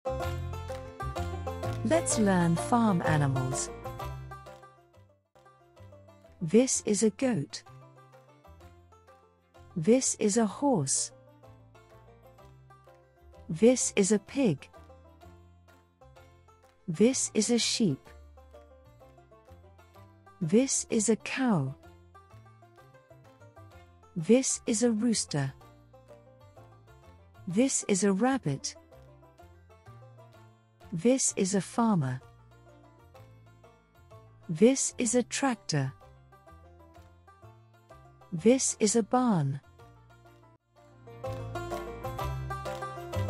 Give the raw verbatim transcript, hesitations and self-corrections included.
Let's learn farm animals. This is a goat. This is a horse. This is a pig. This is a sheep. This is a cow. This is a rooster. This is a rabbit. This is a farmer. This is a tractor. This is a barn.